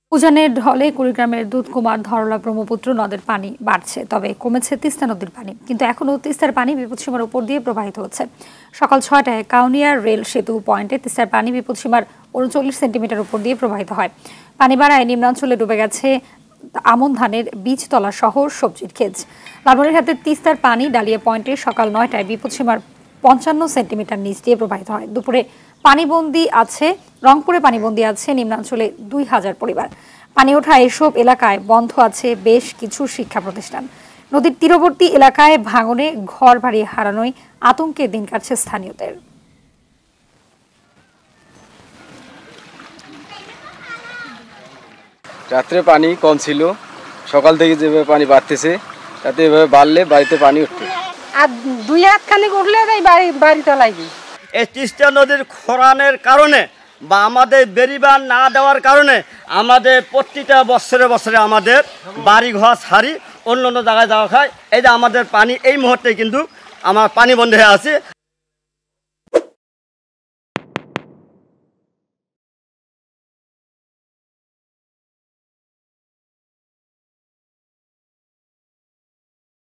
উজানের ঢলে কুড়িগ্রামের দুধকুমার ধরলা ব্রহ্মপুত্র নদের পানি বাড়ছে, তবে কমেছে তিস্তা নদীর পানি, কিন্তু এখনও তিস্তার পানি বিপদসীমার উপর দিয়ে প্রবাহিত হচ্ছে। সকাল 6টায় কাউনিয়া রেল সেতু পয়েন্টে তিস্তার পানি বিপদসীমার 39 সেন্টিমিটার উপর দিয়ে প্রবাহিত হয়। পানি বাড়ায় নিম্নাঞ্চলে ডুবে গেছে আমন ধানের বীজতলা সহ সবজির ক্ষেত। লালমনিরহাটের তিস্তার পানি ডালিয়া পয়েন্টে সকাল 9টায় বিপদসীমার 55 সেন্টিমিটার নিচ দিয়ে প্রবাহিত হয়। দুপুরে রংপুরে পানিবন্দী আছে নিম্নাঞ্চলে 2000 পরিবার। পানি ওঠা এসব এলাকায় বন্ধ আছে বেশ কিছু শিক্ষা প্রতিষ্ঠান। নদীর তীরবর্তী এলাকায় ভাঙনে ঘর বাড়ি হারানোয় আতঙ্কে দিন কাটছে স্থানীয়দের। রাত্রে পানি কম ছিল, সকাল থেকে যেভাবে পানি বাড়তেছে তাতে এভাবে বাড়লে বাড়িতে পানি উঠবে। আর 2 হাত খানি উঠলে বাড়িতে লাগবে। এই তিস্তা নদীর খরানের কারণে বা আমাদের বেরিবার না দেওয়ার কারণে আমাদের প্রতিটা বছরে আমাদের বাড়ি ঘর ছাড়ি অন্য জায়গায় যাওয়া খায়। এই যে আমাদের পানি এই মুহূর্তে কিন্তু আমার পানি বন্ধ হয়ে আছে।